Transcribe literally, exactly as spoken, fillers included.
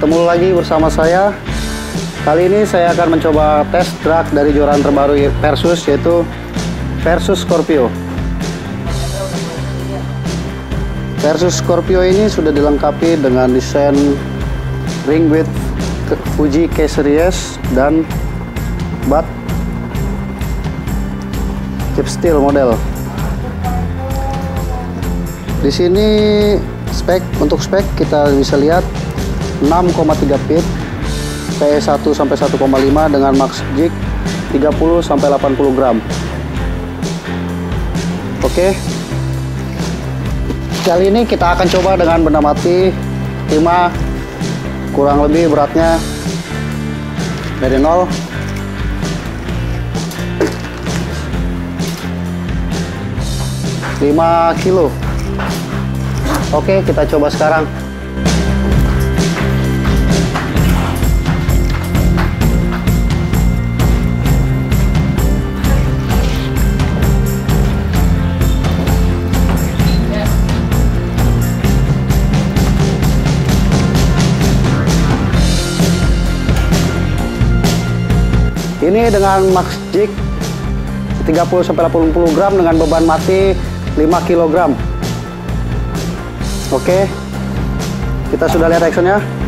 ketemu lagi bersama saya. Kali ini saya akan mencoba tes drag dari kejuaraan terbaru Versus, yaitu Versus Scorpio. Versus Scorpio ini sudah dilengkapi dengan desain ring with Fuji K Series dan bat chip steel model. Di sini spek, untuk spek kita bisa lihat enam koma tiga feet, P E satu sampai satu koma lima dengan max jig tiga puluh sampai delapan puluh gram. Oke. Kali ini kita akan coba dengan benda mati lima, kurang lebih beratnya dari nol lima kilo. Oke, kita coba sekarang. Ini dengan max jig tiga puluh sampai delapan puluh gram dengan beban mati lima kilogram. Oke, kita sudah lihat actionnya.